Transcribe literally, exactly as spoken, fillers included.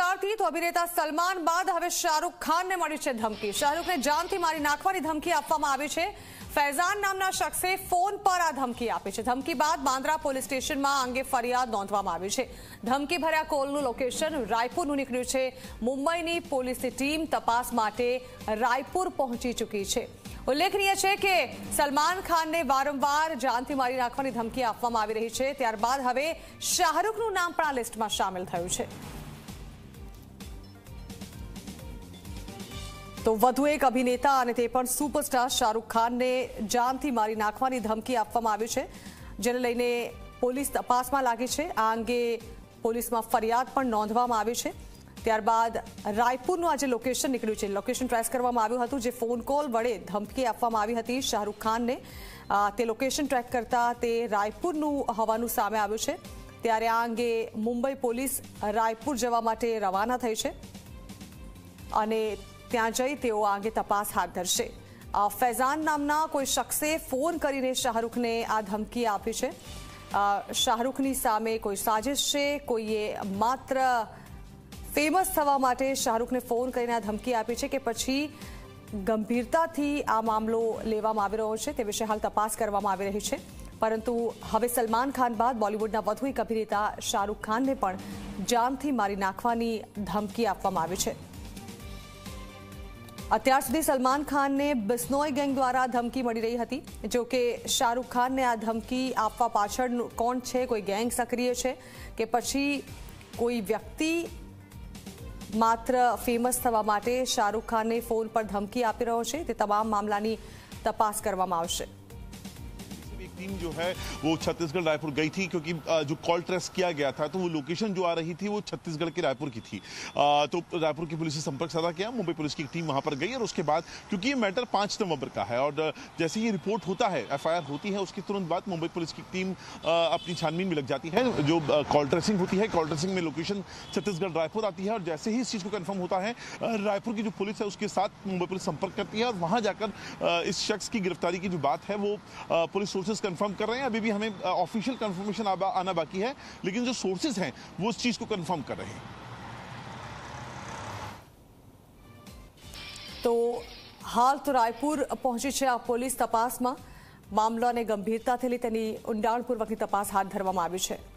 વિસ્તારથી તો અભિનેતા સલમાન બાદ હવે શાહરુખ ખાનને મળી છે ધમકી। શાહરુખને જાનથી મારી નાખવાની ધમકી આપવામાં આવી છે। ફૈઝાન નામના શખ્સે ફોન પર આ ધમકી આપી છે। ધમકી બાદ બાંદ્રા પોલીસ સ્ટેશનમાં આ અંગે ફરિયાદ નોંધવામાં આવી છે। ધમકી ભર્યા કોલનું લોકેશન રાયપુરનું નીકળ્યું છે। મુંબઈની પોલીસની ટીમ તપાસ માટે રાયપુર પહોંચી ચૂકી છે। ઉલ્લેખનીય છે કે સલમાન ખાનને વારંવાર જાનથી મારી નાખવાની ધમકી આપવામાં આવી રહી છે। ત્યારબાદ હવે શાહરુખનું નામ પણ આ લિસ્ટમાં સામેલ થયું છે। તો વધુ એક અભિનેતા અને તે પણ સુપરસ્ટાર શાહરુખ ખાનને જાનથી મારી નાખવાની ધમકી આપવામાં આવી છે, જેને લઈને પોલીસ તપાસમાં લાગી છે। આ અંગે પોલીસમાં ફરિયાદ પણ નોંધવામાં આવી છે। ત્યારબાદ રાયપુરનું આજે લોકેશન નીકળ્યું છે। લોકેશન ટ્રેસ કરવામાં આવ્યું હતું, જે ફોન કોલ વડે ધમકી આપવામાં આવી હતી શાહરુખ ખાનને। તે લોકેશન ટ્રેક કરતા તે રાયપુરનું હોવાનું સામે આવ્યું છે। ત્યારે આ અંગે મુંબઈ પોલીસ રાયપુર જવા માટે રવાના થઈ છે અને ત્યાં જઈ તેઓ આ અંગે તપાસ હાથ ધરશે। ફૈઝાન નામના કોઈ શખ્સે ફોન કરીને શાહરુખને આ ધમકી આપી છે। શાહરુખની સામે કોઈ સાજિશ છે, કોઈએ માત્ર ફેમસ થવા માટે શાહરુખને ફોન કરીને આ ધમકી આપી છે કે પછી ગંભીરતાથી આ મામલો લેવામાં આવી રહ્યો છે, તે વિશે હાલ તપાસ કરવામાં આવી રહી છે। પરંતુ હવે સલમાન ખાન બાદ બોલિવૂડના વધુ એક અભિનેતા શાહરુખ ખાનને પણ જાનથી મારી નાખવાની ધમકી આપવામાં આવી છે। અત્યાર સુધી સલમાન ખાનને બિશ્નોઈ ગેંગ દ્વારા ધમકી મળી રહી હતી। જો કે શાહરુખ ખાનને આ ધમકી આપવા પાછળ કોણ છે, કોઈ ગેંગ સક્રિય છે કે પછી કોઈ વ્યક્તિ માત્ર ફેમસ થવા માટે શાહरुख ખાનને ફોન પર ધમકી આપી રહ્યો છે, તે તમામ મામલાની તપાસ કરવામાં આવશે। टीम जो है वो छत्तीसगढ़ रायपुर गई थी, क्योंकि जो कॉल ट्रेस किया गया था तो वो लोकेशन जो आ रही थी वो छत्तीसगढ़ के रायपुर की थी। तो रायपुर की पुलिस से संपर्क साधा किया, मुंबई पुलिस की टीम वहां पर गई और उसके बाद क्योंकि ये मैटर पाँच नवंबर का है और जैसे ही रिपोर्ट होता है, एफ आई आर होती है, उसके तुरंत बाद मुंबई पुलिस की टीम अपनी छानबीन में लग जाती है। जो कॉल ट्रेसिंग होती है, कॉल ट्रेसिंग में लोकेशन छत्तीसगढ़ रायपुर आती है और जैसे ही इस चीज़ को कन्फर्म होता है, रायपुर की जो पुलिस है उसके साथ मुंबई पुलिस संपर्क करती है और वहां जाकर इस शख्स की गिरफ्तारी की जो बात है वो पुलिस सोर्सेज कंफर्म कर रहे हैं। अभी भी हमें ऑफिशियल कंफर्मेशन आना बाकी है, लेकिन जो सोर्सेज हैं वो इस चीज को कंफर्म कर रहे हैं। तो हाल तो रायपुर पहुंची છે આ પોલીસ તપાસમાં। મામલાને ગંભીરતાથી લઈ તેની ઊંડાણપૂર્વકની તપાસ હાથ ધરવામાં આવી છે।